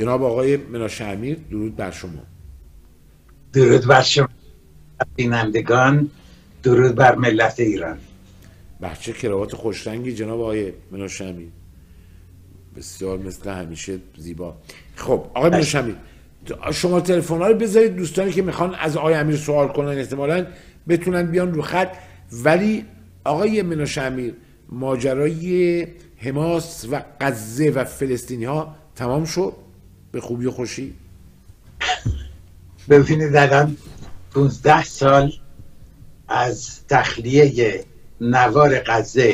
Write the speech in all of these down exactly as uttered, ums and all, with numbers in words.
جناب آقای مناشه امیر، درود بر شما. درود بر شما بینندگان، درود بر ملت ایران. بچه کراوات خوشرنگی جناب آقای مناشه امیر، بسیار مثل همیشه زیبا. خب آقای مناشه امیر، شما تلفن ها رو بذارید، دوستانی که میخوان از آقای امیر سوال کنن احتمالاً بتونن بیان رو خط. ولی آقای مناشه امیر، ماجرای حماس و غزه و فلسطینی ها تمام شد به خوبی و خوشی؟ ببینید الان پونزده سال از تخلیه نوار غزه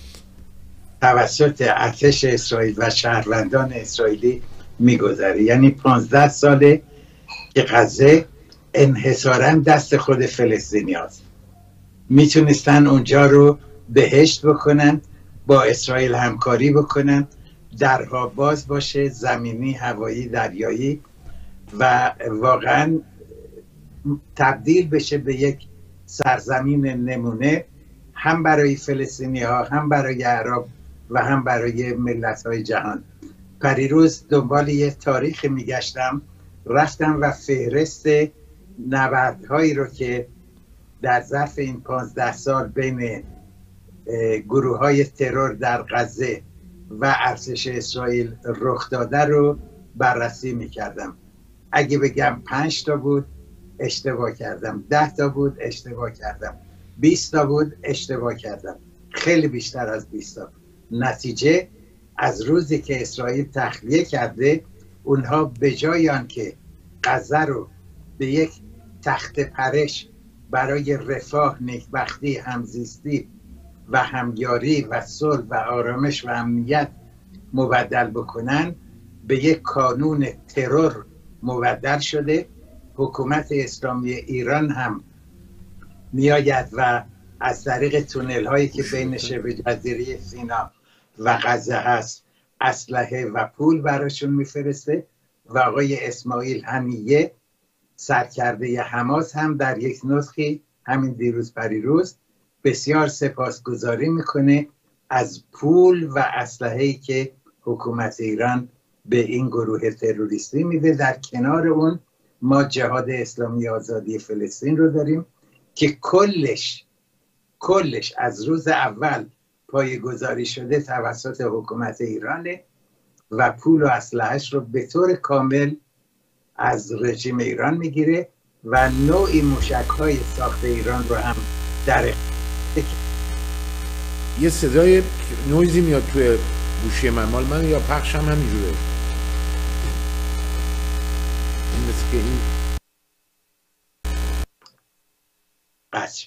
توسط ارتش اسرائیل و شهروندان اسرائیلی میگذره. یعنی پانزده ساله که غزه انحصاراً دست خود فلسطینی هاست. میتونستن اونجا رو بهشت بکنن، با اسرائیل همکاری بکنن، درها باز باشه، زمینی، هوایی، دریایی، و واقعا تبدیل بشه به یک سرزمین نمونه، هم برای فلسطینی ها، هم برای عرب و هم برای ملت های جهان. پریروز دنبال یه تاریخ میگشتم، رفتم و فهرست نبردهایی رو که در ظرف این پانزده سال بین گروه های ترور در غزه و ارتش اسرائیل رخ داده رو بررسی میکردم. اگه بگم پنج تا بود اشتباه کردم، ده تا بود اشتباه کردم، بیست تا بود اشتباه کردم، خیلی بیشتر از بیست تا. نتیجه از روزی که اسرائیل تخلیه کرده، اونها به جای آنکه غزه رو به یک تخت پرش برای رفاه، نیکبختی، همزیستی و همیاری و صلح و آرامش و امنیت مبدل بکنن، به یک کانون ترور مبدل شده. حکومت اسلامی ایران هم میآید و از طریق تونل هایی که بین شبه جزیره سینا و غزه هست اسلحه و پول براشون میفرسته. و آقای اسماعیل هنیه، سرکرده حماس، هم در یک نسخی همین دیروز پریروز بسیار سپاسگزاری میکنه از پول و اسلحه‌ای که حکومت ایران به این گروه تروریستی میده. در کنار اون ما جهاد اسلامی آزادی فلسطین رو داریم که کلش کلش از روز اول پایه‌گذاری شده توسط حکومت ایرانه و پول و اسلحه‌اش رو به طور کامل از رژیم ایران میگیره و نوعی موشک‌های ساخت ایران رو هم در یه صدای نویزی میاد توی گوشی من، مال من یا پخش هم همینجوره؟ این مثل که این قطع.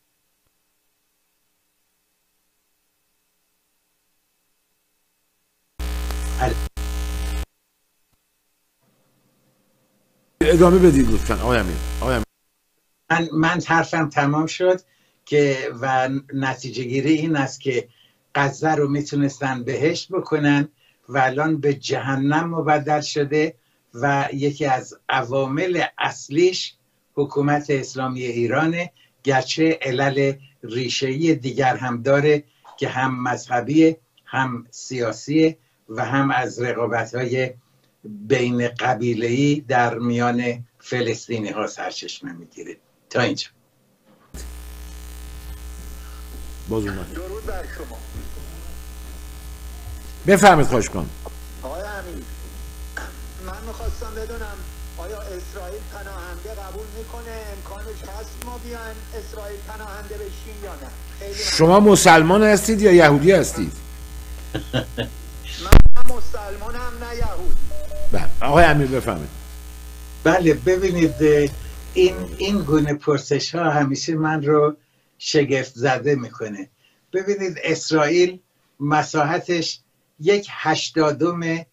ادامه بدید لطفاً آقای امیر. آقای امیر. من من حرفم تمام شد که و نتیجه گیری این است که غزه رو میتونستن بهشت بکنن و الان به جهنم مبدل شده و یکی از عوامل اصلیش حکومت اسلامی ایرانه، گرچه علل ریشه‌ای دیگر هم داره که هم مذهبی، هم سیاسی و هم از رقابت‌های بین قبیله‌ای در میان فلسطینی ها سرچشمه میگیره. تا اینجا باز اومد. درود بر شما. بفرمید خواهش کنم. آقای امیر، من میخواستم بدونم آیا اسرائیل پناهنده قبول میکنه؟ امکانش هست ما بیان اسرائیل پناهنده بشیم یا نه؟ خیلی شما مسلمان هستید یا یهودی هستید؟ من مسلمانم نه یهودی. بله آقای امیر بفرمایید. بله ببینید، این این گونه پرسش ها همیشه من رو شگفت زده میکنه. ببینید اسرائیل مساحتش یک هشتادم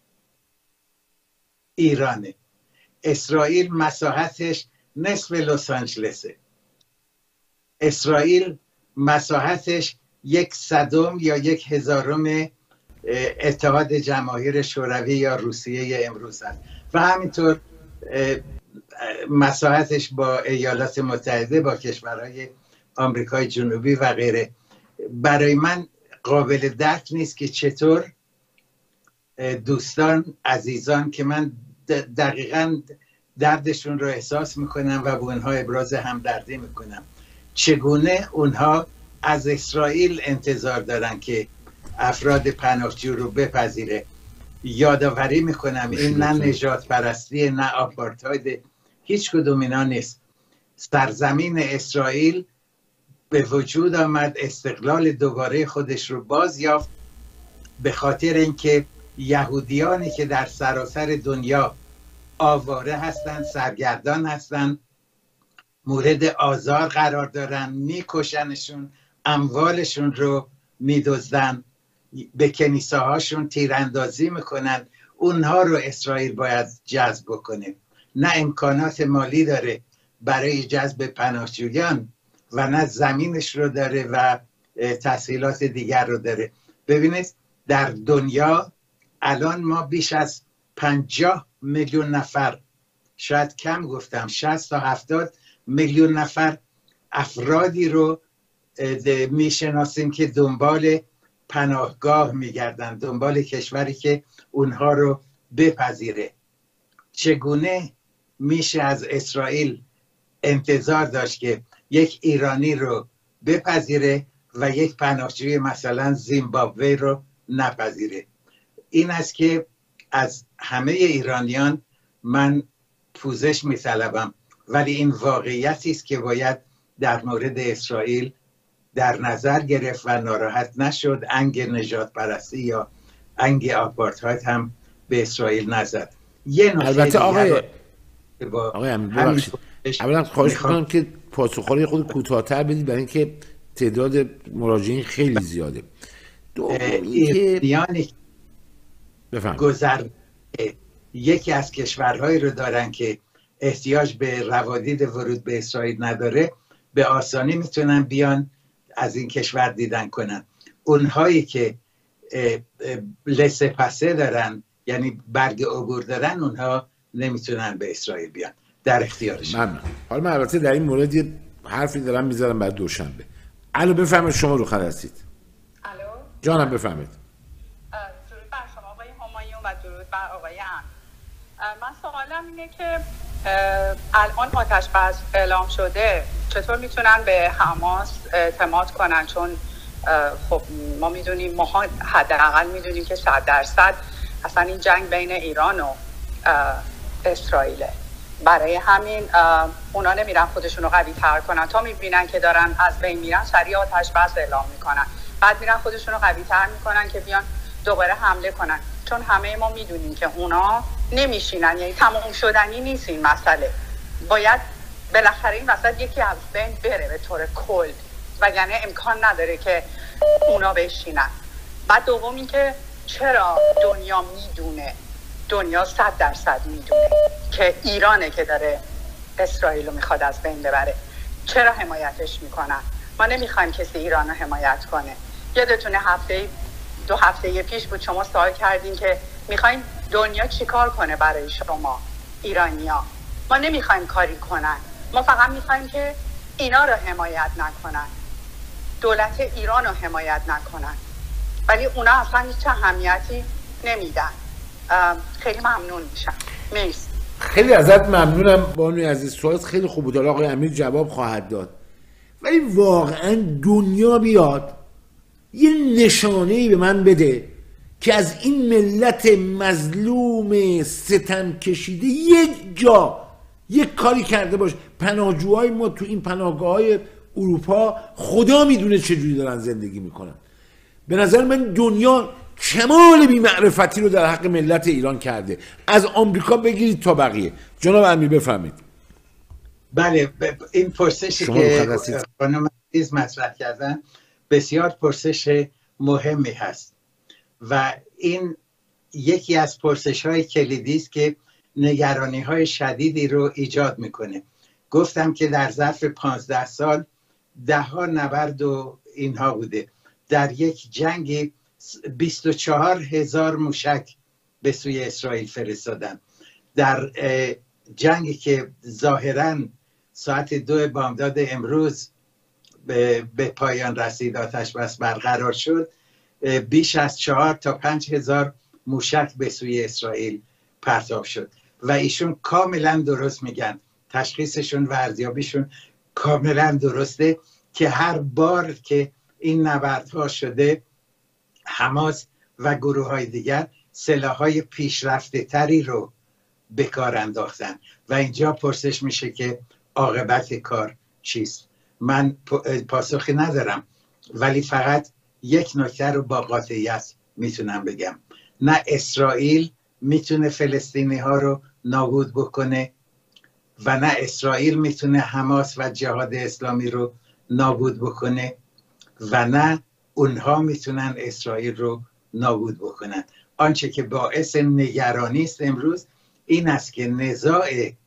ایرانه. اسرائیل مساحتش نصف لس آنجلسه. اسرائیل مساحتش یک صدم یا یک هزارم اتحاد جماهیر شوروی یا روسیه امروز هست و همینطور مساحتش با ایالات متحده، با کشورهای آمریکای جنوبی و غیره. برای من قابل درک نیست که چطور دوستان عزیزان که من دقیقاً دردشون رو احساس میکنم و به اونها ابراز همدردی میکنم، چگونه اونها از اسرائیل انتظار دارن که افراد پناهجو رو بپذیره. یادآوری میکنم این نه نجات پرستی نه آپارتاید، هیچ کدوم اینا نیست. سرزمین اسرائیل به وجود آمد، استقلال دوباره خودش رو باز یافت به خاطر اینکه یهودیانی که در سراسر دنیا آواره هستند، سرگردان هستند، مورد آزار قرار دارن، میکشنشون، اموالشون رو میدزدن، به کنیسه‌هاشون تیراندازی میکنن، اونها رو اسرائیل باید جذب بکنه. نه امکانات مالی داره برای جذب پناهجویان و نه زمینش رو داره و تسهیلات دیگر رو داره. ببینید در دنیا الان ما بیش از پنجاه میلیون نفر، شاید کم گفتم، شصت تا هفتاد میلیون نفر افرادی رو میشناسیم که دنبال پناهگاه میگردن، دنبال کشوری که اونها رو بپذیره. چگونه میشه از اسرائیل انتظار داشت که یک ایرانی رو بپذیره و یک پناهجوی مثلا زیمبابوه رو نپذیره؟ این است که از همه ایرانیان من پوزش میطلبم، ولی این واقعیتی است که باید در مورد اسرائیل در نظر گرفت و ناراحت نشد. انگ نجات پرستی یا انگ آپارتاید هم به اسرائیل نزد. یه البته آقای آقای امیر ببخشید، اولا خواهش میکنم که پاسخ‌های خود کوتاه‌تر بدید برای اینکه تعداد مراجعین خیلی زیاده. ایرانیانی گذر یکی از کشورهایی رو دارن که احتیاج به روادید ورود به اسرائیل نداره، به آسانی میتونن بیان از این کشور دیدن کنن. اونهایی که لسه پسه دارن، یعنی برگ عبور دارن، اونها نمیتونن به اسرائیل بیان، در اختیارشون. ممنون. حالا من البته در این مورد یه حرفی دارم میذارم بعد دوشنبه. الو بفرمایید، شما رو خط هستید. الو جانم بفرمایید. درود بر شما آقای همایون و درود بر آقای ام. من سوالم اینه که الان آتش بس اعلام شده، چطور میتونن به حماس اعتماد کنن؟ چون خب ما میدونیم، ما حداقل میدونیم که صد درصد اصلا این جنگ بین ایران و اسرائیله. برای همین اونا نمیرن خودشون رو قوی تر کنن، تا میبینن که دارن از بین میرن سریع آتش بس اعلام میکنن، بعد میرن خودشون رو قوی تر میکنن که بیان دوباره حمله کنن. چون همه ما میدونیم که اونا نمیشینن، یعنی تمام شدنی نیست این مسئله، باید بالاخره این وسط یکی از بین بره به طور کل، وگرنه امکان نداره که اونا بشینن. بعد دوم این که چرا دنیا میدونه، دنیا صد درصد میدونه که ایرانه که داره اسرائیل رو میخواد از بین ببره، چرا حمایتش میکنن؟ ما نمیخوایم کسی ایران رو حمایت کنه. یادتونه هفته دو هفته پیش بود شما سوال کردین که میخوایم دنیا چیکار کنه برای شما ایرانیا. ما نمیخوایم کاری کنن، ما فقط میخوایم که اینا رو حمایت نکنن، دولت ایران رو حمایت نکنن، ولی اونا اصلا هیچ اهمیتی نمیدن. خیلی ممنون میشم. مرسی. خیلی ازت ممنونم بانوی عزیز، سوالت خیلی خوب بود، آقای امیر جواب خواهد داد. ولی واقعا دنیا بیاد یه نشانه‌ای به من بده که از این ملت مظلوم ستم کشیده یک جا یک کاری کرده باشه. پناهجوهای ما تو این پناهگاه‌های اروپا خدا میدونه چجوری دارن زندگی میکنن. به نظر من دنیا کمال بی‌معرفتی رو در حق ملت ایران کرده، از آمریکا بگیرید تا بقیه. جناب امیر بفرمایید. بله، این پرسشی که خانم عزیز مطرح کردن بسیار پرسش مهمی هست و این یکی از پرسش‌های کلیدی است که نگرانی‌های شدیدی رو ایجاد میکنه. گفتم که در ظرف پانزده سال ده ها نبرد و اینها بوده. در یک جنگی بیست و چهار هزار موشک به سوی اسرائیل فرستادن. در جنگی که ظاهراً ساعت دو بامداد امروز به, به پایان رسید، آتش بس برقرار شد، بیش از چهار تا پنج هزار موشک به سوی اسرائیل پرتاب شد و ایشون کاملا درست میگن، تشخیصشون و ارزیابیشون کاملا درسته که هر بار که این نبردها شده حماس و گروه های دیگر سلاح‌های پیشرفته تری رو به کار انداختن و اینجا پرسش میشه که عاقبت کار چیست. من پاسخی ندارم، ولی فقط یک نکته رو با قاطعیت میتونم بگم: نه اسرائیل میتونه فلسطینی ها رو نابود بکنه و نه اسرائیل میتونه حماس و جهاد اسلامی رو نابود بکنه و نه اونها میتونن اسرائیل رو نابود بکنن. آنچه که باعث نگرانی است امروز این است که نزاع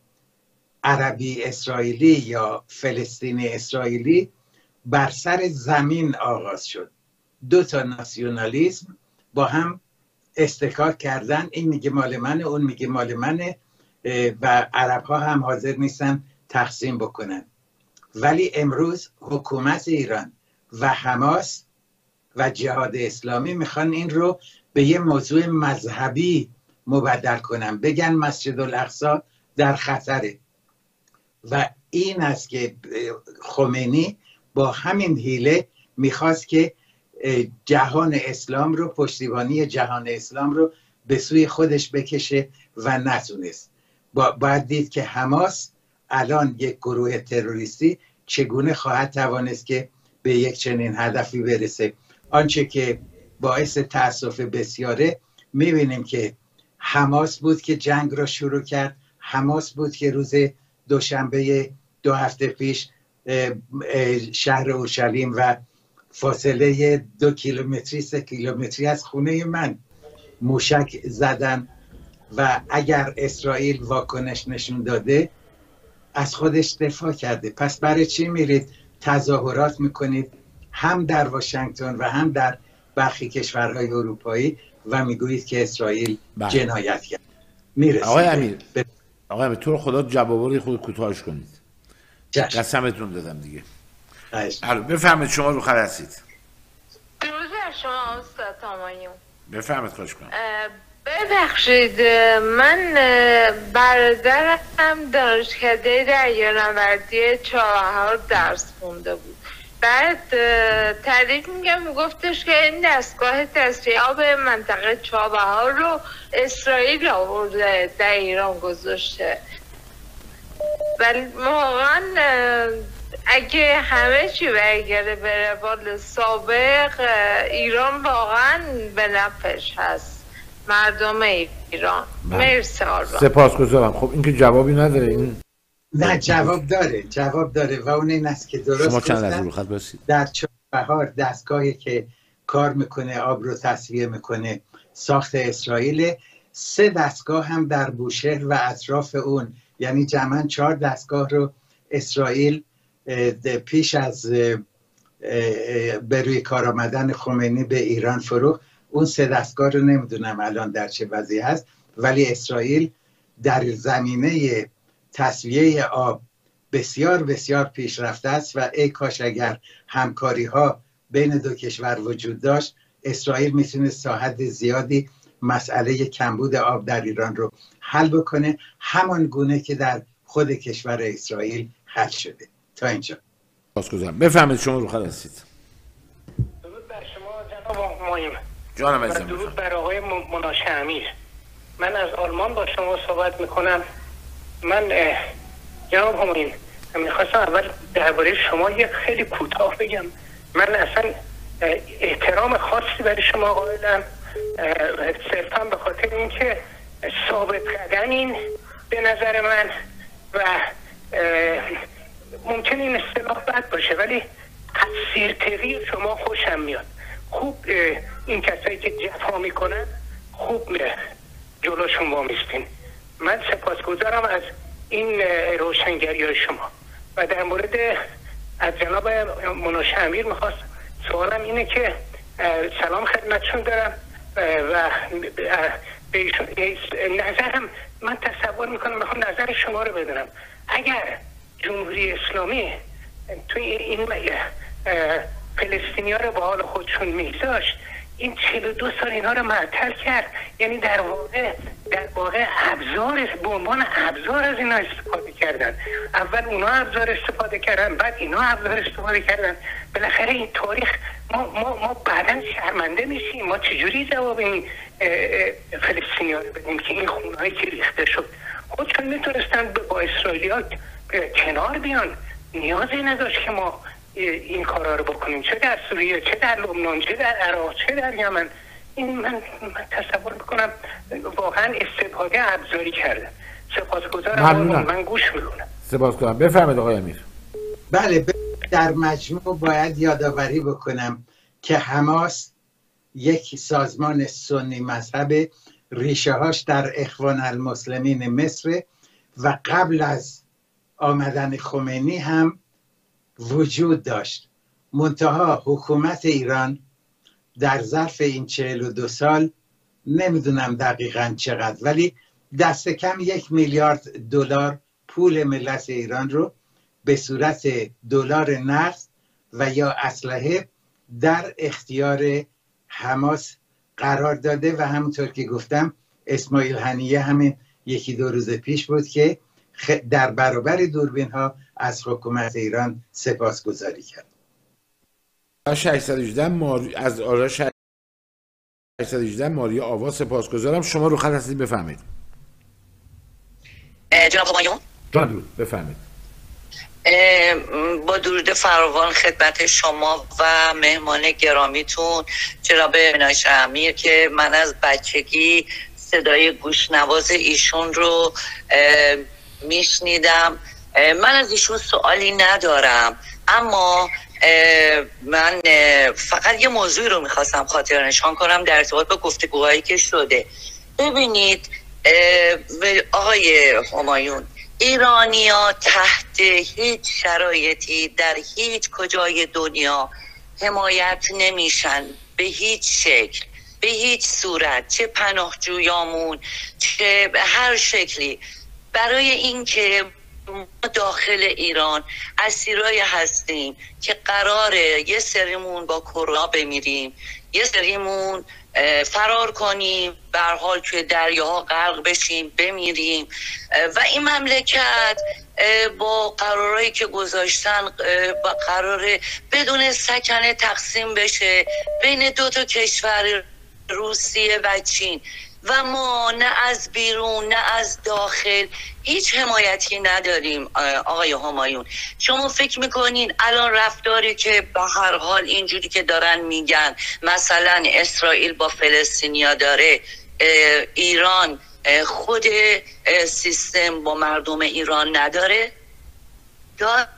عربی اسرائیلی یا فلسطینی اسرائیلی بر سر زمین آغاز شد. دو تا ناسیونالیسم با هم استکاک کردن، این میگه مال منه، اون میگه مال منه و عرب ها هم حاضر نیستن تقسیم بکنن. ولی امروز حکومت ایران و حماس و جهاد اسلامی میخوان این رو به یه موضوع مذهبی مبدل کنن، بگن مسجد الاقصی در خطره. و این است که خمینی با همین حیله میخواست که جهان اسلام رو، پشتیبانی جهان اسلام رو به سوی خودش بکشه و نتونست. با باید دید که حماس الان یک گروه تروریستی چگونه خواهد توانست که به یک چنین هدفی برسه. آنچه که باعث تأسف بسیاره میبینیم که حماس بود که جنگ را شروع کرد، حماس بود که روز دوشنبه دو هفته پیش شهر اورشلیم و فاصله دو کیلومتری سه کیلومتری از خونه من موشک زدن و اگر اسرائیل واکنش نشون داده از خودش دفاع کرده. پس برای چی میرید تظاهرات میکنید هم در واشنگتن و هم در برخی کشورهای اروپایی و میگویید که اسرائیل بله. جنایت کرد؟ میرسید آقای امیر ب... آقای امیر تو رو خدا جواباری خود کوتاهش کنید. قسمتون دادم دیگه. بفهمید شما رو خط هستید. درود بر شما استاد تامایون. بفهمید خواهش کنم. ببخشید، من برادرم دانشکده دریانوردی چابهار درس خونده بود. بعد تعریف میگم میگفتش که این دستگاه تصفیه آب منطقه چابهار رو اسرائیل آورده در ایران گذاشته. ولی واقعا اگه همه چی برگرده به روال سابق، ایران واقعا به نفعش هست، مردم ایران. مرسی آرمان. سپاسگزارم. خب این که جوابی نداره. این نه جواب داره، جواب داره و اون این است که درست شما چند از رو خط بسید در چابهار دستگاهی که کار میکنه آب رو تصفیه میکنه ساخت اسرائیل. سه دستگاه هم در بوشهر و اطراف اون، یعنی جمعاً چهار دستگاه رو اسرائیل پیش از به روی کار آمدن خمینی به ایران فروخت. اون سه دستگاه رو نمیدونم الان در چه وضعی هست، ولی اسرائیل در زمینه تصفیه آب بسیار بسیار پیشرفته است و ای کاش اگر همکاری ها بین دو کشور وجود داشت، اسرائیل میتونه تا حد زیادی مسئله کمبود آب در ایران رو حل بکنه، همان گونه که در خود کشور اسرائیل حل شده. تا اینجا پاسگزارم. بفهمید شما رو خط هستید. درود بر شما جناب همایون. جانم عزیزم. درود بر آقای مناشه امیر. من از آلمان با شما صحبت میکنم. من جناب همایون میخواستم اول درباره شما یک خیلی کوتاه بگم. من اصلا احترام خاصی برای شما قائلم، صرفا به خاطر اینکه ثابت قدمین به نظر من و ممکن این اصطلاح بد باشه ولی تفسیرتقی شما خوشم میاد. خوب این کسایی که جفا میکنن خوب جلوشون وامیستین. من سپاسگزارم از این روشنگری های شما. و در مورد از جناب مناشه امیر میخواست سوالم اینه که سلام خدمتشون دارم و به نظرم من تصور میکنم میخوام نظر شما رو بدونم. اگر جمهوری اسلامی توی این فلسطینی ها رو به حال خودشون میگذاشت، این چهل و دو سال اینها رو معطل کرد. یعنی در واقع در واقع ابزار به عنوان ابزار از اینا استفاده کردن. اول اونا ابزار استفاده کردن، بعد اینا ابزار استفاده کردن. بالاخره این تاریخ ما ما ما بعداً شرمنده میشیم. ما چجوری جواب این فلسطینی‌ها رو بدیم که این خونهایی که ریخته شد خودشون میتونستن با اسرائیلی‌ها کنار بیان؟ نیازی نداشت که ما این کارا رو بکنیم، چه در سوریه، چه در لبنان، چه در عراق، چه در یمن. این من, من تصور میکنم واقعا استفاده ابزاری کردن. سپاسگزارم، من گوش میکنم. سپاسگزارم. بفرمایید آقای امیر. بله، در مجموع باید یادآوری بکنم که حماس یک سازمان سنی مذهب، ریشه هاش در اخوان المسلمین مصر و قبل از آمدن خمینی هم وجود داشت. منتها حکومت ایران در ظرف این چهل و دو سال، نمیدونم دقیقاً چقدر، ولی دست کم یک میلیارد دلار پول ملت ایران رو به صورت دلار نقد و یا اسلحه در اختیار حماس قرار داده و همونطور که گفتم اسماعیل هنیه همین یکی دو روز پیش بود که در برابر دوربین ها از حکومت ایران سپاسگزاری کرد. ششصد و هجده ماری... از آرا ششصد و هجده ماریا آوا سپاسگزارم. شما رو خط هستید، بفهمید. جناب همایون درود، بفهمید. با درود فراوان خدمت شما و مهمان گرامیتون جناب مناشه امیر که من از بچگی صدای گوشنواز ایشون رو میشنیدم. من از ایشون سوالی ندارم، اما من فقط یه موضوعی رو میخواستم خاطر نشان کنم در ارتباط با گفتگوهایی که شده. ببینید آقای همایون، ایرانی‌ها تحت هیچ شرایطی در هیچ کجای دنیا حمایت نمیشن، به هیچ شکل، به هیچ صورت، چه پناهجویامون چه به هر شکلی. برای اینکه ما داخل ایران اسیرای هستیم که قراره یه سریمون با کرونا بمیریم، یه سریمون فرار کنیم، به هر حال توی دریاها غرق بشیم بمیریم، و این مملکت با قرارهایی که گذاشتن با قراره بدون سکنه تقسیم بشه بین دو تا کشور، روسیه و چین، و ما نه از بیرون نه از داخل هیچ حمایتی نداریم. آقای همایون، شما فکر میکنین الان رفتاری که به هر حال اینجوری که دارن میگن مثلا اسرائیل با فلسطینیا داره، ایران خود سیستم با مردم ایران نداره؟ داره.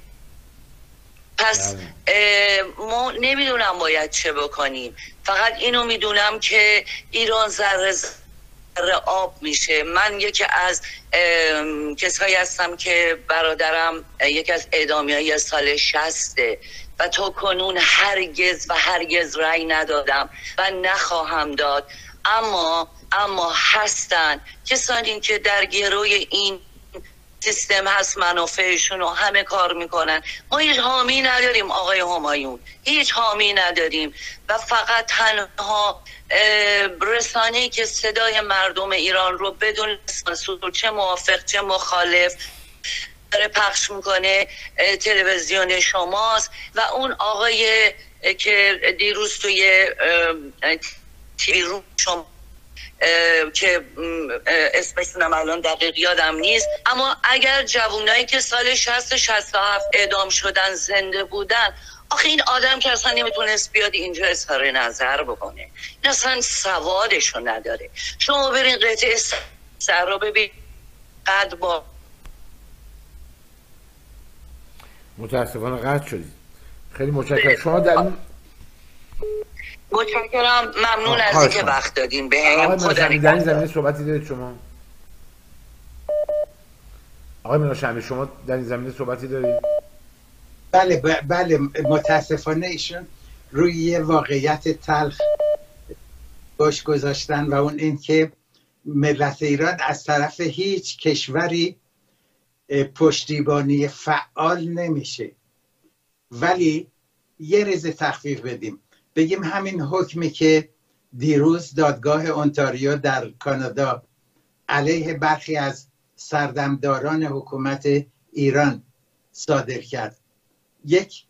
پس ما نمیدونم باید چه بکنیم. فقط اینو میدونم که ایران ذره ذره آب میشه. من یکی از کسایی هستم که برادرم یکی از اعدامیای سال شصته و تا کنون هرگز و هرگز رأی ندادم و نخواهم داد، اما اما هستن کسانی که در گروی این سیستم هست، منافعشون رو همه کار میکنن. ما هیچ حامی نداریم آقای همایون، هیچ حامی نداریم و فقط تنها رسانه‌ای که صدای مردم ایران رو بدون سانسور، چه موافق چه مخالف، داره پخش میکنه تلویزیون شماست و اون آقای که دیروز توی تیوی رو شما که اسمشونم الان دقیق یادم نیست، اما اگر جوانایی که سال شصت شصت و هفت اعدام شدن زنده بودن، آخه این آدم که اصلا نمیتونست بیاد اینجا اظهار نظر بکنه، این اصلا سوادشو نداره. شما برین قطعه سر رو ببین قد با متاسفانه قطع شدید. خیلی متشکرم. شما در این متشکرم، ممنون از اینکه وقت دادین بهم. خدا در این زمینه صحبتی دارید شما؟ آقای مناشمی شما در این زمینه صحبتی دارید؟ بله بله متاسفانه ایشون روی یه واقعیت تلخ باش گذاشتن و اون این که ملت ایران از طرف هیچ کشوری پشتیبانی فعال نمیشه. ولی یه ریز تخفیف بدیم، بگیم همین حکمی که دیروز دادگاه اونتاریو در کانادا علیه برخی از سردمداران حکومت ایران صادر کرد، یک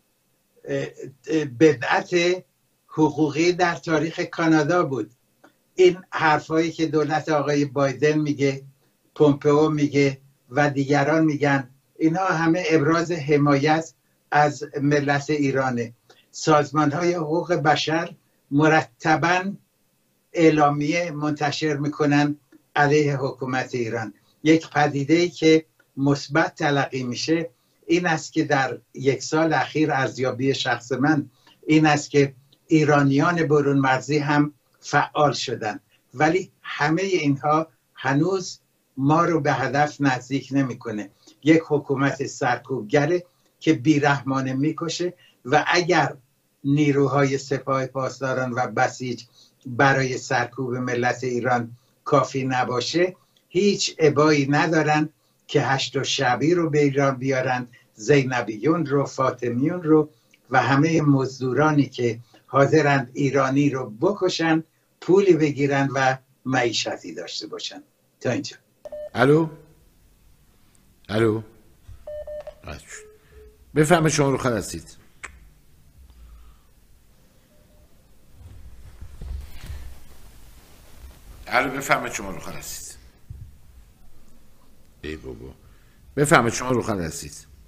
بدعت حقوقی در تاریخ کانادا بود. این حرفایی که دولت آقای بایدن میگه، پومپئو میگه و دیگران میگن، اینها همه ابراز حمایت از ملت ایرانه. سازمان های حقوق بشر مرتباً اعلامیه منتشر میکنن علیه حکومت ایران. یک پدیده‌ای که مثبت تلقی میشه این است که در یک سال اخیر ارزیابی شخص من این است که ایرانیان برون مرزی هم فعال شدن، ولی همه اینها هنوز ما رو به هدف نزدیک نمیکنه. یک حکومت سرکوبگره که بیرحمانه میکشه و اگر نیروهای سپاه پاسداران و بسیج برای سرکوب ملت ایران کافی نباشه، هیچ ابایی ندارن که هشت شعبی رو به ایران بیارن، زینبیون رو، فاطمیون رو و همه مزدورانی که حاضرند ایرانی رو بکشن، پولی بگیرن و معیشتی داشته باشن. تا اینجا. الو الو بفهمه شما رو خط هستید. الو بفهمه شما رو خط هستید. ای بابا بفهمه شما رو خط هستید.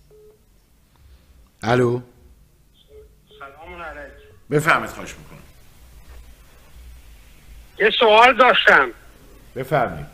الو سلام علیکم. بفهمید، خواهش میکنم. یه سوال داشتم. بفرمایید.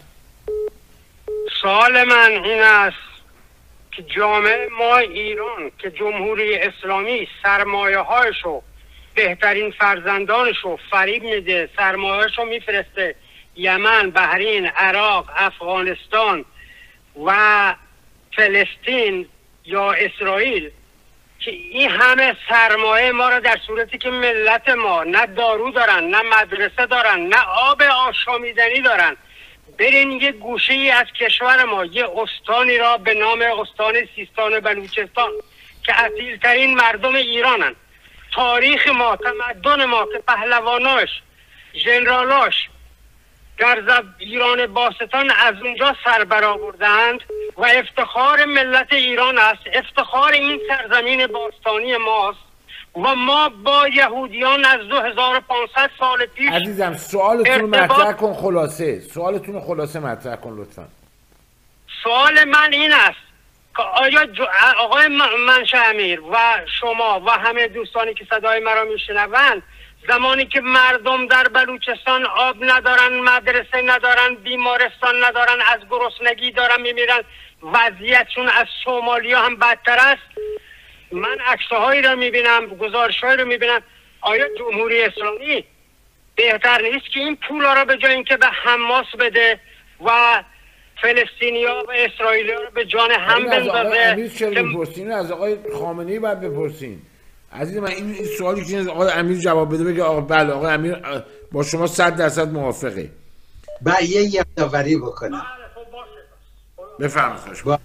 سوال من این است که جامعه ما ایران که جمهوری اسلامی سرمایه هایشو، بهترین فرزندانشو فریب میده، سرمایه هاشو میفرسته یمن، بحرین، عراق، افغانستان و فلسطین یا اسرائیل، که این همه سرمایه ما را در صورتی که ملت ما نه دارو دارن، نه مدرسه دارن، نه آب آشامیدنی دارن، برین یه گوشه ای از کشور ما، یه استانی را به نام استان سیستان و بلوچستان که اصیلترین مردم ایرانن، تاریخ ما، تمدن ما که پهلواناش، ژنرالاش در زب ایران باستان از اونجا سر برآوردند و افتخار ملت ایران است، افتخار این سرزمین باستانی ماست و ما با یهودیان از دو هزار و پانصد سال پیش. عزیزم سوالتون رو مطرح کن، خلاصه سوالتون رو خلاصه مطرح کن لطفا. سوال من این است که آیا جو... آقای منشا امیر و شما و همه دوستانی که صدای مرا میشنوند، زمانی که مردم در بلوچستان آب ندارن، مدرسه ندارن، بیمارستان ندارن، از گرسنگی دارن میمیرن، وضعیتشون از سومالیا هم بدتر است. من عکس‌هایی رو میبینم، گزارش‌هایی رو میبینم. آیا جمهوری اسلامی بهتر نیست که این پولا رو به جای اینکه به حماس بده و فلسطینیا و اسرائیلیا رو به جان هم بندازه؟ از آقای امیر چرا میپرسین؟ از آقای خامنه‌ای باید بپرسین. عزیز من این, این سوالی که آقای امیر جواب بده بگه آقا بله آقای امیر با شما صد درصد موافقه. با یه یادآوری بکنم. بفرمایید. با...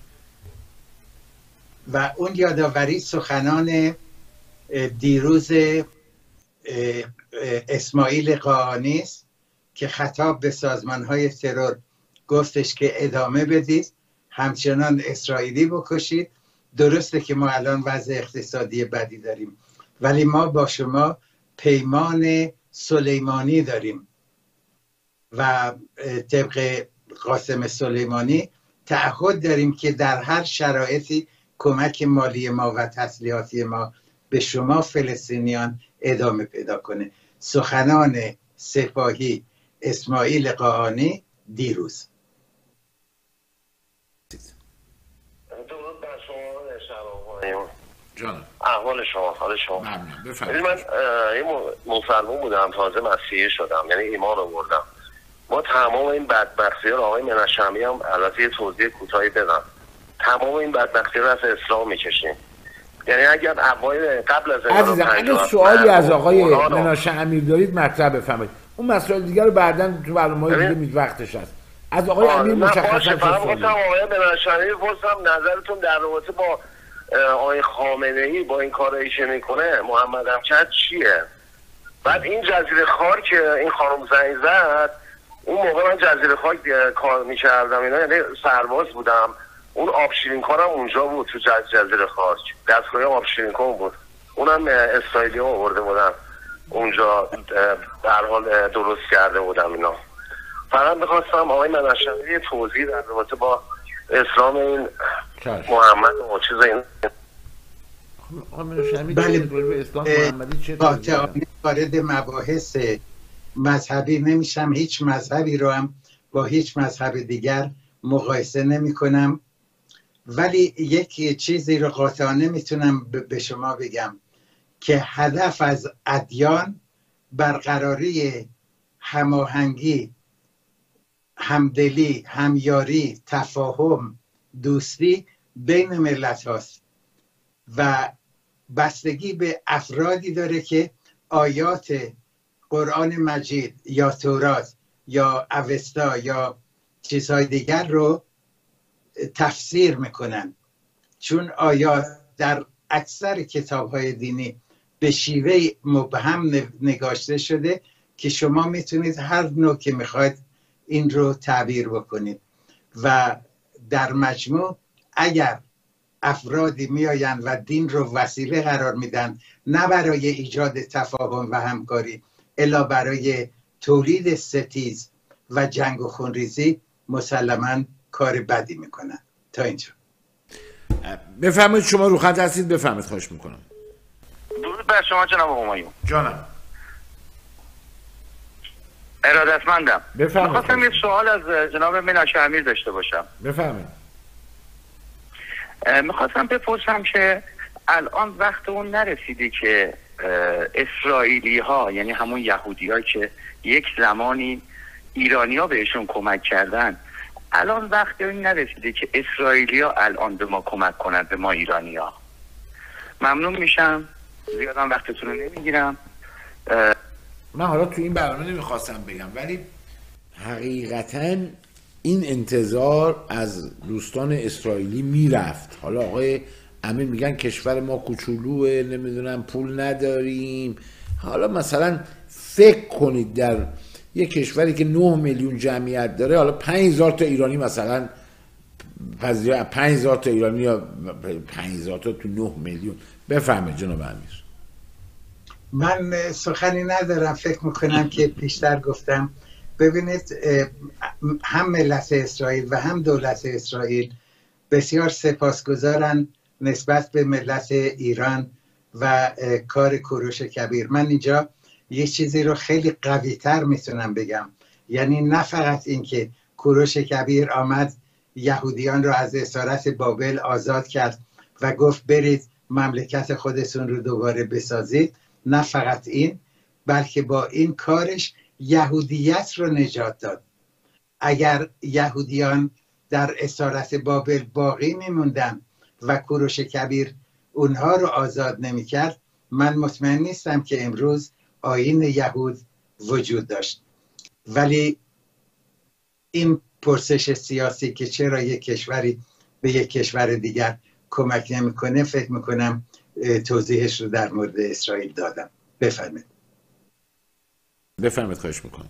و اون یادآوری سخنان دیروز اسماعیل قاآنی است که خطاب به سازمان‌های ترور گفتش که ادامه بدید، همچنان اسرائیلی بکشید. درسته که ما الان وضع اقتصادی بدی داریم، ولی ما با شما پیمان سلیمانی داریم و طبق قاسم سلیمانی تعهد داریم که در هر شرایطی کمک مالی ما و تسلیحاتی ما به شما فلسطینیان ادامه پیدا کنه. سخنان سپاهی اسماعیل قاآنی دیروز. جانم احوال شما، حال شما؟ ممنون. من بفرمایید. یه مسلمان بودم، تازه مسیحی شدم، یعنی ایمان آوردم. ما تمام این بدبختی ها، آقای منشمی هم البته یه توضیح کوتاهی بدم، تمام این بدبختی رو از اسلام میکشیم. یعنی اگر اوایل قبل از عزیزم اگه سوالی از آقای مناشه امیر دارید مطرح بفرمایید، اون مسائل دیگر رو بعداً تو برنامه‌های دیگه می وقتش هست. از آقای امیر مشخصا چه سوالی؟ آقای مناشه امیر پرسم نظرتون در رابطه با آقای خامنه‌ای با این کارایی که میکنه، محمد امجد چیه؟ بعد این جزیره خاک که این خانم زنگ زد، اون موقع من جزیره خاک کار میکردم اینا، یعنی سرباز بودم. اون آب شیرین کارم اونجا بود تو جزیره خاک، دستگاه آب شیرین کار بود، اونم اسرائیلی ها آورده بودن اونجا، در حال درست کرده بودم اینا. فقط میخواستم آقای منشمی یه توضیح در رابطه با اسلام این محمد و چیز این. بله، قاطعانه وارد مباحث مذهبی نمیشم. هیچ مذهبی رو هم با هیچ مذهب دیگر مقایسه نمی کنم، ولی یک چیزی رو قاطعانه میتونم به شما بگم که هدف از ادیان برقراری هماهنگی، همدلی، همیاری، تفاهم، دوستی بین ملت هاست و بستگی به افرادی داره که آیات قرآن مجید یا تورات یا اوستا یا چیزهای دیگر رو تفسیر میکنن، چون آیات در اکثر کتابهای دینی به شیوه مبهم نگاشته شده که شما میتونید هر نوع که میخواید این رو تعبیر بکنید و در مجموع اگر افرادی میآیند و دین رو وسیله قرار میدن، نه برای ایجاد تفاهم و همکاری الا برای تولید ستیز و جنگ و خونریزی، مسلماً کار بدی میکنن. تا اینجا بفرمایید. شما رو خط هستید، بفرمایید. خواهش میکنم. درود بر شما جناب همایون. جانم. ارادتمندم. بفرمایید. میخواستم یه سوال از جناب مناشه امیر داشته باشم. بفرمایید. میخواستم بپرسم که الان وقت اون نرسیده که اسرائیلی ها، یعنی همون یهودی ها که یک زمانی ایرانی ها بهشون کمک کردن، الان وقت اون نرسیده که اسرائیلی ها الان به ما کمک کنند، به ما ایرانی ها؟ ممنون میشم، زیادم وقتتون رو نمیگیرم. من حالا تو این برنامه نمیخواستم بگم، ولی حقیقتاً این انتظار از دوستان اسرائیلی میرفت. حالا آقای امین میگن کشور ما کوچولوه، نمیدونم پول نداریم. حالا مثلا فکر کنید در یک کشوری که نه میلیون جمعیت داره، حالا پنج هزار تا ایرانی مثلا پذیر، پنج هزار تا ایرانی یا پنج هزار تا تو نه میلیون. بفرمایید جناب امیر. من سخنی ندارم، فکر میکنم که پیشتر گفتم. ببینید، هم ملت اسرائیل و هم دولت اسرائیل بسیار سپاسگزارن نسبت به ملت ایران و کار کوروش کبیر. من اینجا یه چیزی رو خیلی قوی تر میتونم بگم، یعنی نه فقط این که کوروش کبیر آمد یهودیان رو از اسارت بابل آزاد کرد و گفت برید مملکت خودتون رو دوباره بسازید، نه فقط این، بلکه با این کارش یهودیت رو نجات داد. اگر یهودیان در اسارت بابل باقی میموندن و کوروش کبیر اونها رو آزاد نمیکرد، من مطمئن نیستم که امروز آیین یهود وجود داشت. ولی این پرسش سیاسی که چرا یک کشوری به یک کشور دیگر کمک نمیکنه، فکر میکنم توضیحش رو در مورد اسرائیل دادم. بفرمایید. بفرمایید. خواهش میکنم.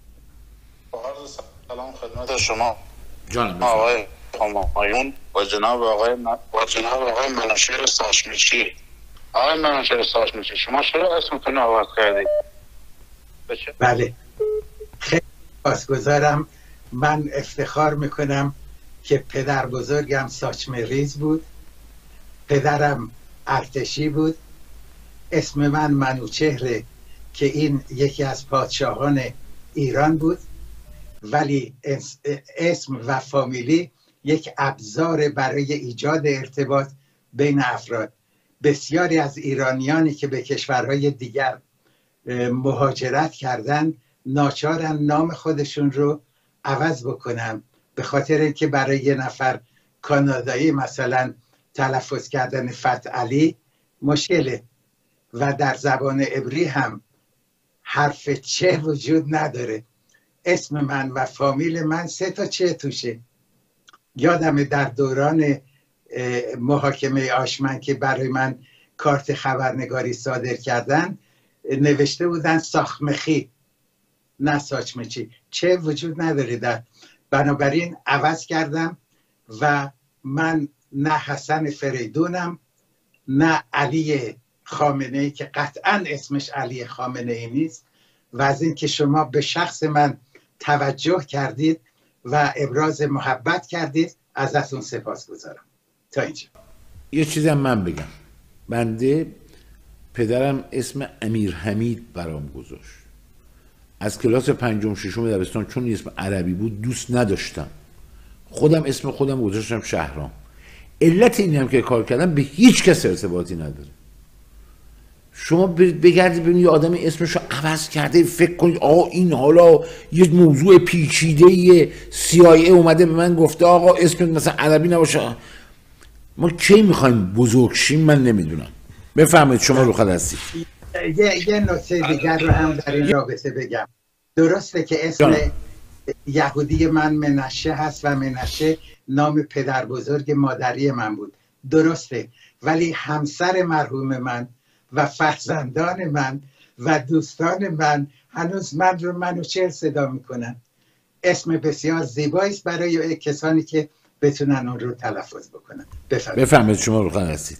سلام خدمت شما جانم. آقای همایون با جناب آقای من... با جناب آقای مناشر ساشمیچی. آقای مناشر ساشمیچی، شما چرا اسمتون عوض کردید؟ بچه؟ بله، خیلی سپاسگزارم. من افتخار میکنم که پدر بزرگم ساچمریز بود، پدرم ارتشی بود، اسم من منوچهره که این یکی از پادشاهان ایران بود، ولی اسم و فامیلی یک ابزار برای ایجاد ارتباط بین افراد. بسیاری از ایرانیانی که به کشورهای دیگر مهاجرت کردن ناچارن نام خودشون رو عوض بکنن، به خاطر اینکه برای یه نفر کانادایی مثلا تلفظ کردن فتح علی مشکله و در زبان عبری هم حرف چه وجود نداره. اسم من و فامیل من سه تا چه توشه. یادم در دوران محاکمه آشمن که برای من کارت خبرنگاری صادر کردن، نوشته بودن ساخمخی نه ساچمچی، چه وجود نداره در. بنابراین عوض کردم و من نه حسن فریدونم نه علی خامنه ای که قطعا اسمش علی خامنه ای نیست، و از این که شما به شخص من توجه کردید و ابراز محبت کردید ازتون سپاس گذارم. تا اینجا. یه چیزی هم من بگم، بنده پدرم اسم امیر حمید برام گذاشت. از کلاس پنجم ششم دبستان چون اسم عربی بود دوست نداشتم، خودم اسم خودم گذاشتم شهرام. علت اینی هم که کار کردم به هیچ کس ارتباطی نداره. شما بگردید ببینید یه آدمی اسمشو عوض کرده، فکر کنید آقا این حالا یه موضوع پیچیده سی آی ای اومده به من گفته آقا اسم مثلا عربی نباشه. ما کی میخوایم بزرگ شیم من نمیدونم. بفرمایید شما رو خط هستید. یه, یه نکته دیگر رو هم در این رابطه بگم. درسته که اسم جان. یهودی من منشه هست و منشه نام پدر بزرگ مادری من بود، درسته، ولی همسر مرحوم من و فرزندان من و دوستان من هنوز من رو منوچهر صدا میکنن. اسم بسیار زیبایی است برای کسانی که بتونن اون رو تلفظ بکنن. بفرمایید. بفرمایید شما رو خط هستید.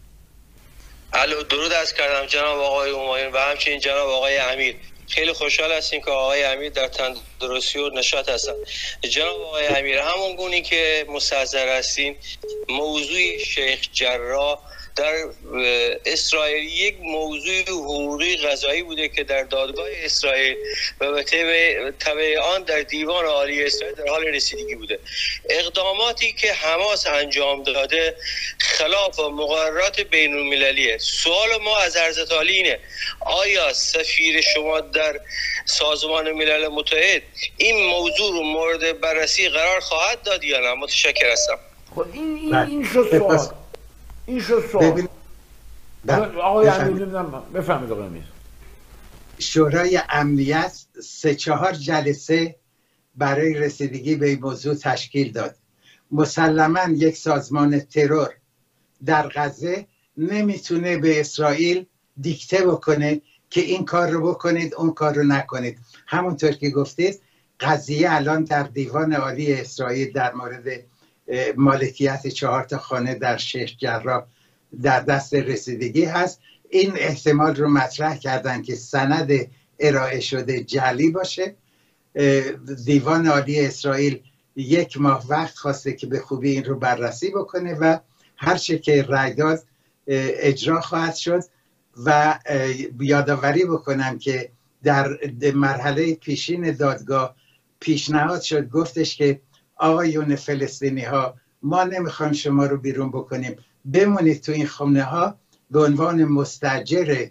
الو، درود عرض کردم جناب آقای همایون و همچنین جناب آقای امیر. خیلی خوشحال هستیم که آقای امیر در تندرستی و نشاط هستن. جناب آقای امیر، همون گونی که مستحضر هستین، موضوع شیخ جراح در اسرائیل یک موضوع حقوقی قضایی بوده که در دادگاه اسرائیل و به تبع آن در دیوان عالی اسرائیل در حال رسیدگی بوده. اقداماتی که حماس انجام داده خلاف مقررات بین المللیه. سوال ما از حضرت عالی اینه، آیا سفیر شما در سازمان ملل متحد این موضوع رو مورد بررسی قرار خواهد داد یا نه؟ متشکر هستم. خب این این این شو سوال این شو سوال آقای امیر بفرمایید. آقای امیر، شورای امنیت سه چهار جلسه برای رسیدگی به این موضوع تشکیل داد. مسلما یک سازمان ترور در غزه نمیتونه به اسرائیل دیکته بکنه که این کار رو بکنید اون کار رو نکنید. همونطور که گفتید قضیه الان در دیوان عالی اسرائیل در مورد مالکیت چهار تا خانه در شیخ جراح در دست رسیدگی هست. این احتمال رو مطرح کردن که سند ارائه شده جعلی باشه. دیوان عالی اسرائیل یک ماه وقت خواسته که به خوبی این رو بررسی بکنه و هر چه که رأی داد اجرا خواهد شد. و یادآوری بکنم که در مرحله پیشین دادگاه پیشنهاد شد، گفتش که آقایون فلسطینی ها ما نمیخوایم شما رو بیرون بکنیم، بمونید تو این خونه ها به عنوان مستاجر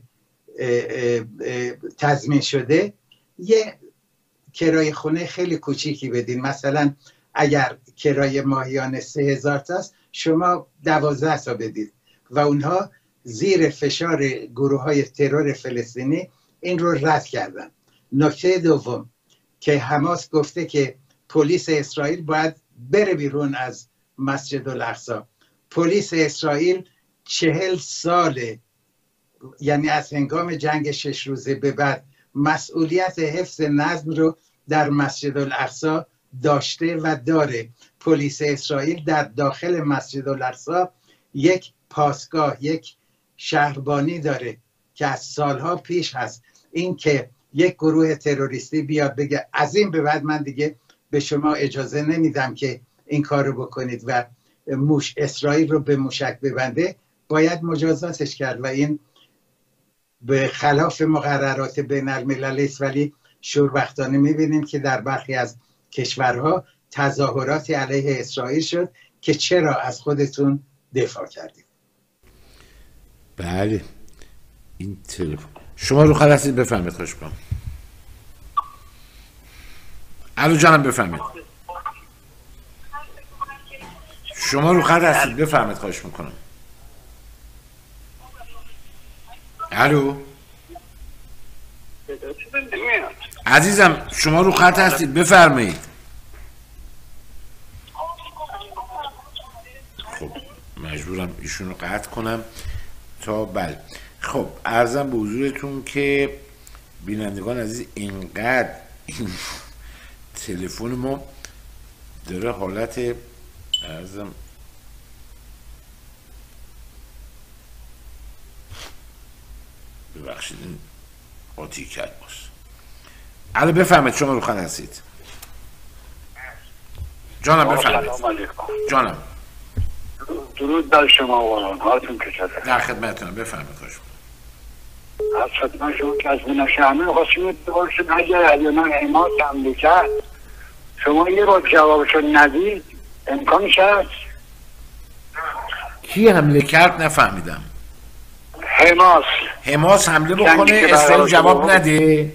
تضمین شده یه کرایه خونه خیلی کوچیکی بدین. مثلا اگر کرایه ماهیانه سه هزار تاست شما دوازده تا بدید. و اونها زیر فشار گروه های ترور فلسطینی این رو رد کردن. نکته دوم که حماس گفته که پلیس اسرائیل باید بره بیرون از مسجد الاقصی. پلیس اسرائیل چهل ساله، یعنی از هنگام جنگ شش روزه به بعد، مسئولیت حفظ نظم رو در مسجد الاقصی داشته و داره. پلیس اسرائیل در داخل مسجد الاقصی یک پاسگاه، یک شهربانی داره که از سالها پیش هست. این که یک گروه تروریستی بیاد بگه از این به بعد من دیگه به شما اجازه نمیدم که این کار رو بکنید و موش اسرائیل رو به موشک ببنده، باید مجازاتش کرد و این به خلاف مقررات بین المللی است. ولی شوربختانه میبینیم که در برخی از کشورها تظاهراتی علیه اسرائیل شد که چرا از خودتون دفاع کردید. بله این تلفن شما رو خط هستید، بفرمایید. خوش کنم. الو جانم بفرمایید. شما رو خط هستید، بفرمایید. خواهش میکنم. الو عزیزم شما رو خط هستید، بفرمایید. خب مجبورم ایشون رو قطع کنم تا بله. خب عرضم به حضورتون که بینندگان عزیز اینقدر این تلفن ما داره حالت عرضم ببخشید این قاطی کرد باش. الان بفهمید شما رو خط هستید. جانم بفهمید. جانم درود بر شما قرآن حالتون چطوره؟ در خدمتتونم بفهمید خوش از خدمت شما که از بیناشه همه خواستیم بپرسیم اگر علیمان حماس حمله کرد شما یه بار جوابشو ندید امکانش هست؟ کی حمله کرد نفهمیدم. حماس حماس حمله بکنه اسرائیل جواب نده؟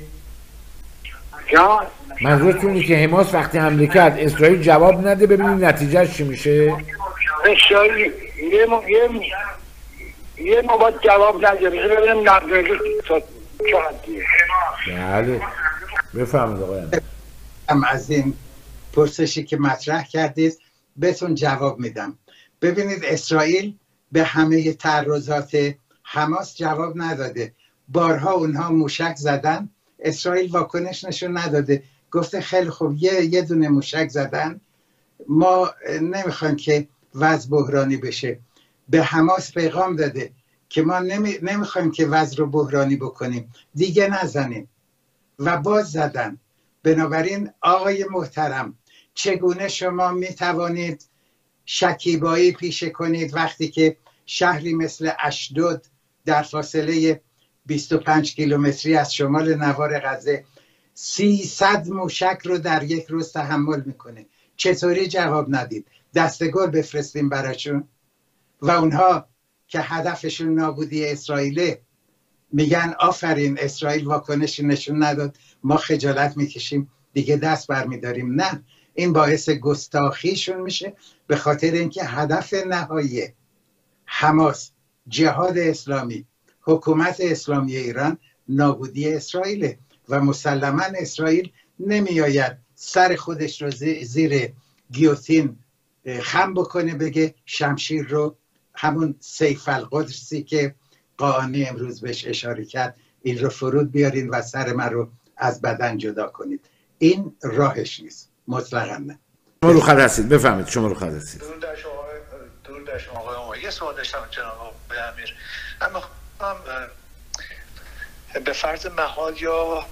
جان؟ منظورتون اینه که حماس وقتی حمله کرد اسرائیل جواب نده ببینید نتیجهش چی میشه؟ اسرائیل یه م... یه م... یه موقع جواب نده ببینیم نتیجه چه حدیه. بله بفرمایید آقای هم از این پرسشی که مطرح کردید بهتون جواب میدم. ببینید اسرائیل به همه تعرضات حماس جواب نداده. بارها اونها موشک زدن، اسرائیل واکنش نشون نداده، گفته خیلی خوب یه یه دونه موشک زدن، ما نمیخوایم که وضع بحرانی بشه. به حماس پیغام داده که ما نمی، نمیخوایم که وضع رو بحرانی بکنیم، دیگه نزنیم، و باز زدن. بنابراین آقای محترم چگونه شما میتوانید شکیبایی پیشه کنید وقتی که شهری مثل اشدود در فاصله بیست و پنج کیلومتری از شمال نوار غزه سیصد موشک رو در یک روز تحمل میکنه؟ چطوری جواب ندید؟ دستگل بفرستیم براشون؟ و اونها که هدفشون نابودی اسرائیله میگن آفرین اسرائیل واکنش نشون نداد، ما خجالت میکشیم دیگه دست برمیداریم. نه، این باعث گستاخیشون میشه، به خاطر اینکه هدف نهایی حماس، جهاد اسلامی، حکومت اسلامی ایران نابودی اسرائیله و مسلما اسرائیل نمیآید سر خودش رو زیر گیوتین خم بکنه بگه شمشیر رو، همون سیف القدسی که قاآنی امروز بهش اشاره کرد، این رو فرود بیارین و سر من رو از بدن جدا کنید. این راهش نیست، مطلقا نه. شما رو خط هستید، بفهمید شما رو خط هستید. درود در شما درود در شما آقای عمر. یه سوال داشتم جناب آقای امیر، اما هم به فرض محال یا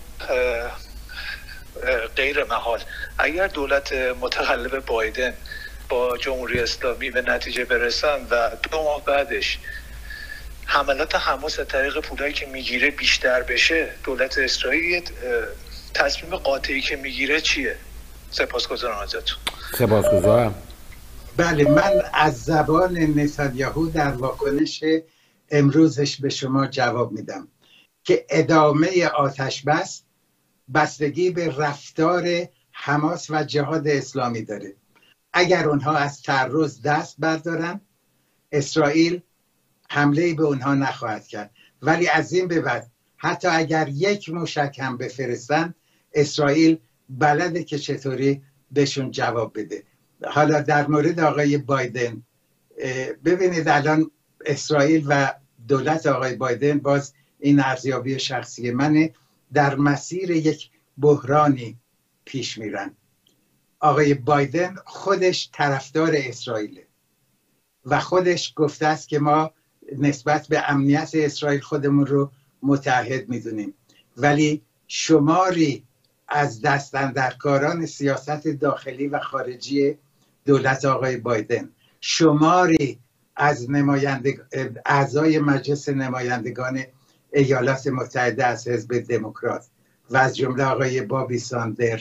غیر محال اگر دولت متقلب بایدن با جمهوری اسلامی به نتیجه برسن و دو ماه بعدش حملات حماس از طریق پولایی که میگیره بیشتر بشه، دولت اسرائیل تصمیم قاطعی که میگیره چیه؟ سپاسگزارم ازتون. سپاسگزارم. بله، من از زبان نتانیاهو در واکنش امروزش به شما جواب میدم که ادامه آتش بس بستگی به رفتار حماس و جهاد اسلامی داره. اگر اونها از تعرض دست بردارن اسرائیل حمله به اونها نخواهد کرد، ولی از این به بعد حتی اگر یک موشک هم بفرستن اسرائیل بلده که چطوری بهشون جواب بده. حالا در مورد آقای بایدن، ببینید الان اسرائیل و دولت آقای بایدن، باز این ارزیابی شخصی منه، در مسیر یک بحرانی پیش میرن. آقای بایدن خودش طرفدار اسرائیله و خودش گفته است که ما نسبت به امنیت اسرائیل خودمون رو متحد میدونیم، ولی شماری از دستاندرکاران سیاست داخلی و خارجی دولت آقای بایدن، شماری از نماینده اعضای مجلس نمایندگان ایالات متحده از حزب دموکرات و از جمله آقای بابی ساندر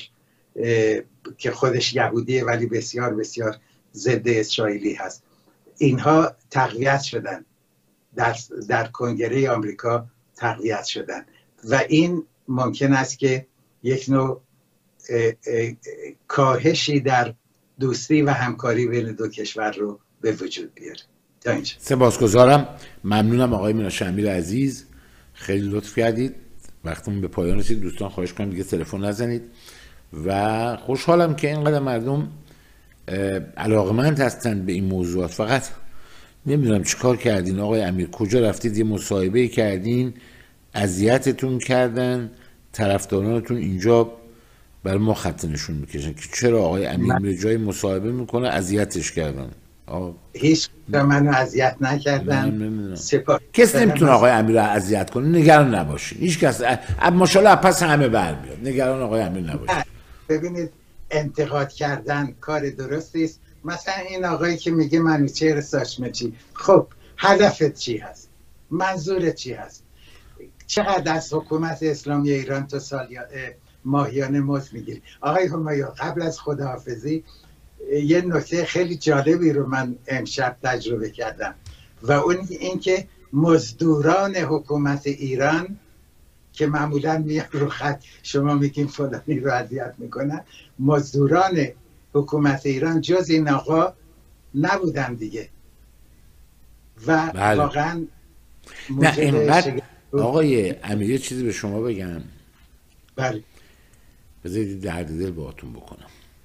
که خودش یهودیه ولی بسیار بسیار ضد اسرائیلی هست، اینها تقویت شدن در, در کنگره آمریکا تقویت شدن و این ممکن است که یک نوع اه اه کاهشی در دوستی و همکاری بین دو کشور رو به وجود بیاره. تا اینجا سپاسگزارم، ممنونم آقای مناشه امیر عزیز، خیلی لطف کردید. وقتمون به پایان رسید، دوستان خواهش کنم دیگه تلفن نزنید و خوشحالم که اینقدر مردم علاقمند هستن به این موضوعات. فقط نمیدونم چیکار کردین آقای امیر، کجا رفتید یه مصاحبه کردین اذیتتون کردن، طرفدارانتون اینجا برای ما خط نشون میکشن که چرا آقای امیر میره جای مصاحبه میکنه اذیتش کردن. آه. هیچ منو اذیت نکردن. سپا... کس نمیتونه آقای امیر رو اذیت کنه، نگران نباشید. هیچ کس ماشاءالله پس همه برمیاد، نگران آقای امیر نباشید. ببینید انتقاد کردن کار درستی است. مثلا این آقایی که میگه منوچهر ساشمچی، خب هدفت چی هست؟ منظورت چی هست؟ چقدر از حکومت اسلامی ایران تو سال ماهیانه مزد میگیری؟ آقای همایون قبل از خداحافظی یه نکته خیلی جالبی رو من امشب تجربه کردم و اون این که مزدوران حکومت ایران که معمولا میان رو خط شما میگین فلانی رو اذیت میکنن، مزدوران حکومت ایران جز این آقا نبودن دیگه و بله. واقعا نه اینقدر آقای امیر چیزی به شما بگم، بله بذارید درد دل باهاتون بکنم.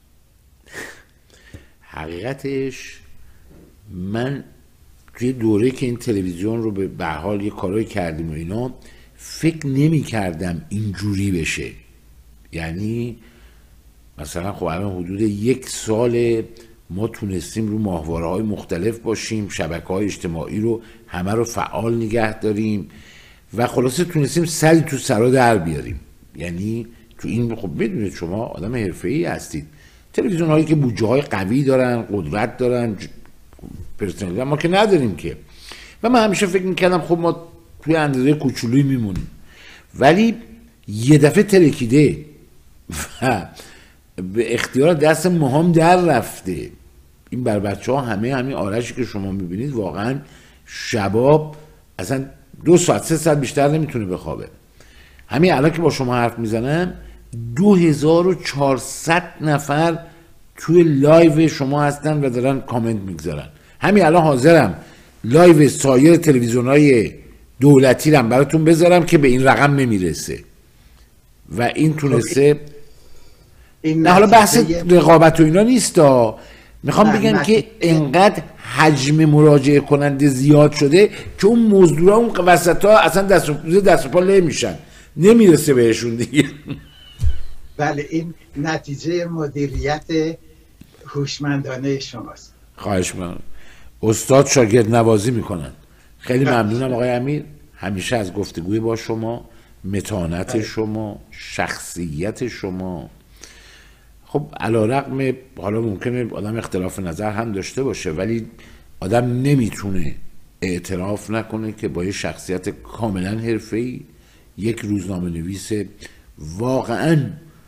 حقیقتش من توی دوره که این تلویزیون رو به حال یه کارایی کردیم و اینا فکر نمی کردم اینجوری بشه. یعنی مثلا خب الان حدود یک سال ما تونستیم رو ماهواره‌های مختلف باشیم، شبکه‌های اجتماعی رو همه رو فعال نگه داریم و خلاصه تونستیم سری تو سرا در بیاریم. یعنی تو این خب بدونید شما آدم حرفه‌ای هستید، تلویزیون هایی که بودجه های قوی دارن، قدرت دارن، پرسنل ما که نداریم که. و من همیشه فکر میکردم خب ما توی اندازه کوچولویی میمونیم، ولی یه دفعه ترکیده و به اختیار دست مهم در رفته. این بر بچه ها همه همین آرشی که شما میبینید واقعا شباب اصلا دو ساعت سه ساعت بیشتر نمیتونه بخوابه. همین الان که با شما حرف میزنم دو هزار و چهارصد نفر توی لایو شما هستن و دارن کامنت میگذارن. همین الان حاضرم لایو سایر تلویزیون های دولتی رو براتون بذارم که به این رقم نمیرسه و این تونسته. نه حالا بحث رقابت و اینا نیست، میخوام بگم که انقدر حجم مراجعه کننده زیاد شده که اون مزدورا اون وسط ها اصلا دست و دست و پا له میشن، نمیرسه بهشون دیگه. بله این نتیجه مدیریت هوشمندانه شماست. خواهش می‌کنم. استاد شاگرد نوازی میکنن. خیلی ممنونم آقای امیر، همیشه از گفتگوی با شما، متانت شما، شخصیت شما. خب علی‌رغم حالا ممکنه آدم اختلاف نظر هم داشته باشه ولی آدم نمیتونه اعتراف نکنه که با یه شخصیت کاملا حرفه‌ای، یک روزنامه نویس واقعا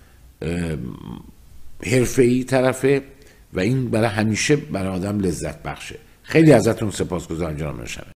حرفه‌ای طرفه و این برای همیشه برای آدم لذت بخشه. خیلی ازتون سپاسگزارم جناب نشمه.